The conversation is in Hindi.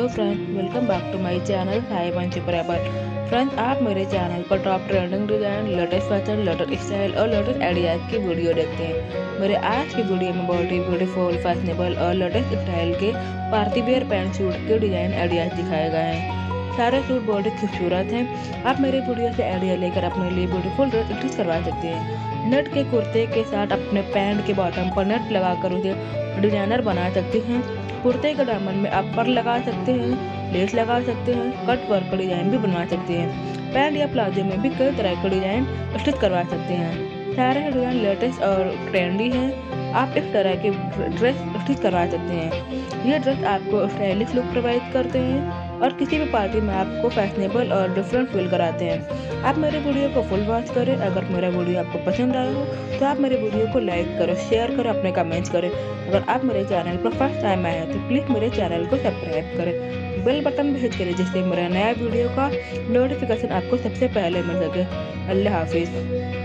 Hello friend, welcome back to my channel हाई पंच बराबर। फ्रेंड्स, आप मेरे चैनल पर top trending design, latest fashion, latest style और लेटेस्ट आइडियाज की वीडियो देखते हैं। मेरे आज की वीडियो में बहुत ही ब्यूटीफुल, फैशनेबल और लेटेस्ट स्टाइल के पार्टी वेयर पैंट सूट के डिजाइन आइडियाज दिखाए गए हैं। सारे सूट बहुत ही खूबसूरत हैं। आप मेरे वीडियो से आइडिया लेकर अपने लिए ब्यूटीफुल ड्रेस स्टिच करवा सकते हैं। नेट के कुर्ते के साथ अपने पैंट के बॉटम पर नेट लगाकर उसे डिजाइनर बना सकते हैं। कुर्ते के दामन में आप पर लगा सकते हैं, लेस लगा सकते हैं, कट वर्क का डिजाइन भी बनवा सकते हैं। पैंट या प्लाजो में भी कई तरह के डिजाइन स्टिच करवा सकते हैं। सारे डिजाइन लेटेस्ट और ट्रेंडी हैं। आप इस तरह के ड्रेस स्टिच करवा सकते हैं। ये ड्रेस आपको स्टाइलिश लुक प्रोवाइड करते हैं और किसी भी पार्टी में आपको फैशनेबल और डिफरेंट फील कराते हैं। आप मेरे वीडियो को फुल वॉच करें। अगर मेरा वीडियो आपको पसंद आया हो तो आप मेरे वीडियो को लाइक करें, शेयर करें, अपने कमेंट्स करें। अगर आप मेरे चैनल पर फर्स्ट टाइम आए हैं तो प्लीज़ मेरे चैनल को सब्सक्राइब करें, बेल बटन भी हिट करें जिससे मेरा नया वीडियो का नोटिफिकेशन आपको सबसे पहले मिल सके। अल्लाह हाफिज़।